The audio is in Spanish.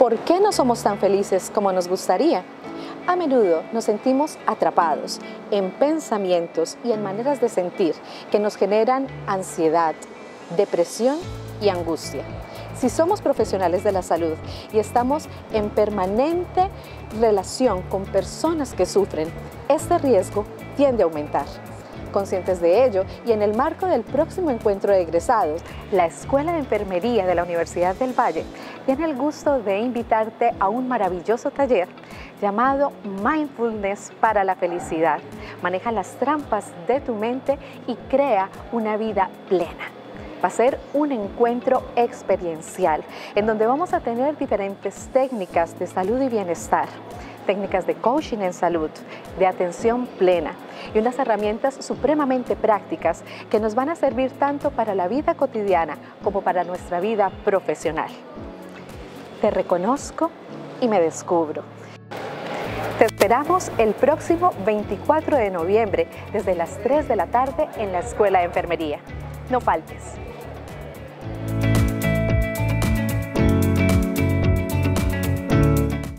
¿Por qué no somos tan felices como nos gustaría? A menudo nos sentimos atrapados en pensamientos y en maneras de sentir que nos generan ansiedad, depresión y angustia. Si somos profesionales de la salud y estamos en permanente relación con personas que sufren, este riesgo tiende a aumentar. Conscientes de ello, y en el marco del próximo encuentro de egresados, la Escuela de Enfermería de la Universidad del Valle tiene el gusto de invitarte a un maravilloso taller llamado Mindfulness para la Felicidad. Maneja las trampas de tu mente y crea una vida plena. Va a ser un encuentro experiencial en donde vamos a tener diferentes técnicas de salud y bienestar, técnicas de coaching en salud, de atención plena y unas herramientas supremamente prácticas que nos van a servir tanto para la vida cotidiana como para nuestra vida profesional. Te reconozco y me descubro. Te esperamos el próximo 24 de noviembre desde las 3 de la tarde en la Escuela de Enfermería. No faltes.